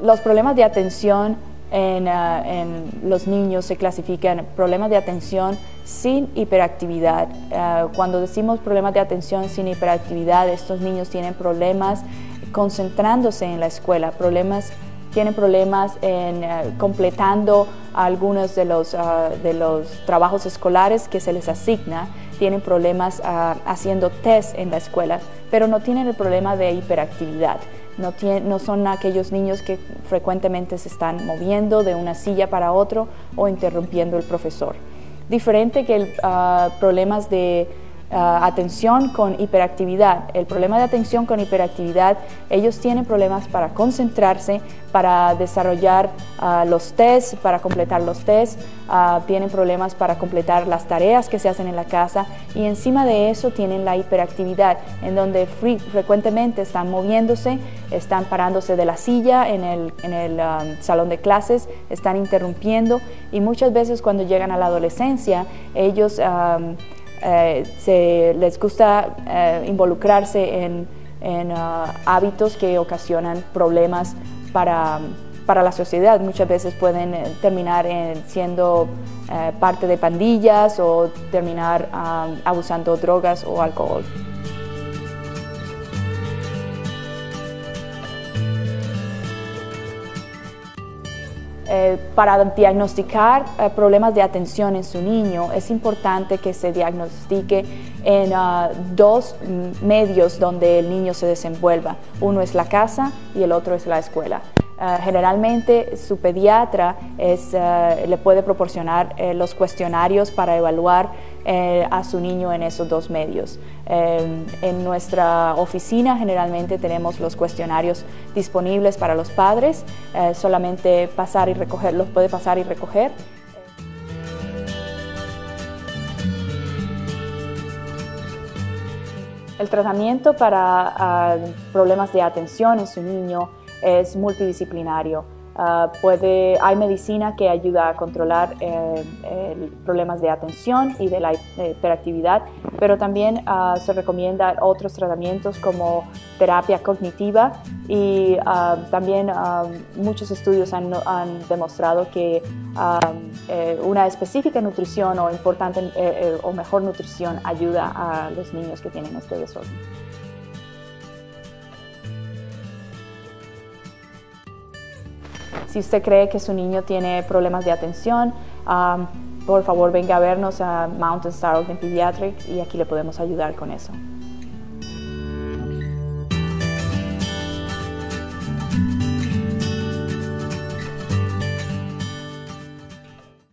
Los problemas de atención en los niños se clasifican problemas de atención sin hiperactividad. Cuando decimos problemas de atención sin hiperactividad, estos niños tienen problemas concentrándose en la escuela, tienen problemas en completando algunos de los trabajos escolares que se les asigna, tienen problemas haciendo test en la escuela, pero no tienen el problema de hiperactividad. No son aquellos niños que frecuentemente se están moviendo de una silla para otro o interrumpiendo el profesor. Diferente que problemas de atención con hiperactividad. El problema de atención con hiperactividad, ellos tienen problemas para concentrarse, para desarrollar los tests, para completar los tests, tienen problemas para completar las tareas que se hacen en la casa, y encima de eso tienen la hiperactividad, en donde frecuentemente están moviéndose, están parándose de la silla en el salón de clases, están interrumpiendo, y muchas veces cuando llegan a la adolescencia, ellos les gusta involucrarse en hábitos que ocasionan problemas para la sociedad. Muchas veces pueden terminar siendo parte de pandillas o terminar abusando drogas o alcohol. Para diagnosticar problemas de atención en su niño, es importante que se diagnostique en dos medios donde el niño se desenvuelva. Uno es la casa y el otro es la escuela. Generalmente su pediatra le puede proporcionar los cuestionarios para evaluar a su niño en esos dos medios. En nuestra oficina generalmente tenemos los cuestionarios disponibles para los padres, solamente pasar y recoger, los puede pasar y recoger. El tratamiento para problemas de atención en su niño es multidisciplinario. Hay medicina que ayuda a controlar problemas de atención y de la hiperactividad, pero también se recomiendan otros tratamientos como terapia cognitiva, y también muchos estudios han demostrado que una específica nutrición o mejor nutrición ayuda a los niños que tienen este desorden. Si usted cree que su niño tiene problemas de atención, por favor venga a vernos a Mountain Star Open Pediatrics y aquí le podemos ayudar con eso.